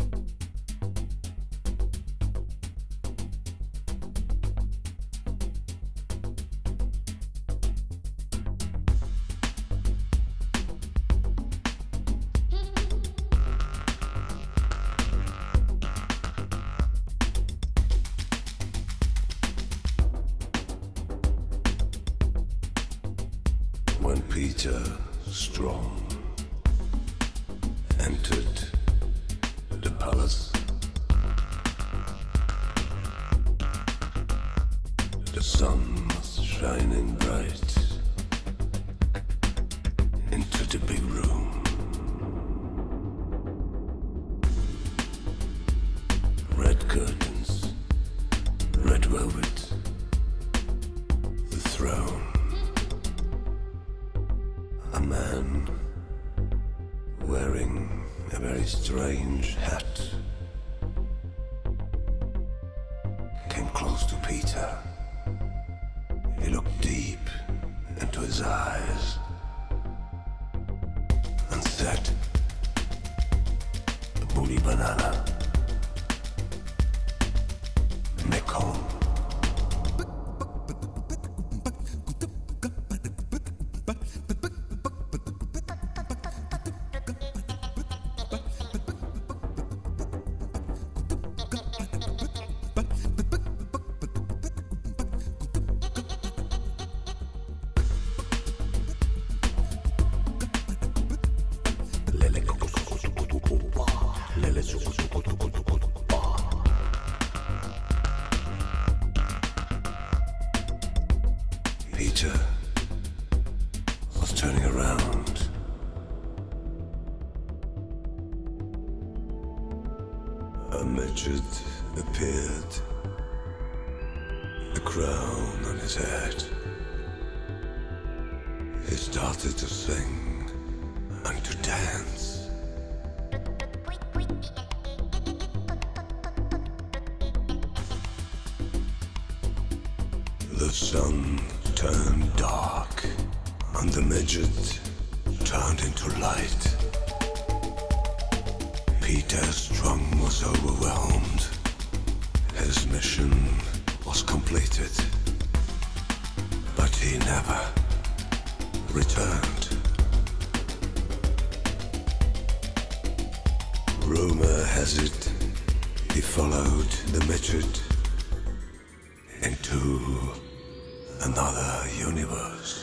When Peter Strong entered the palace, the sun was shining bright into the big room. Red curtains, red velvet, the throne. A man wearing a very strange hat came close to Peter. He looked deep into his eyes and said, "Booty banana, Mekong." Peter was turning around. A midget appeared, a crown on his head. He started to sing and to dance. The sun turned dark and the midget turned into light. Peter Strong was overwhelmed. His mission was completed, but he never returned. Rumor has it he followed the midget into another universe.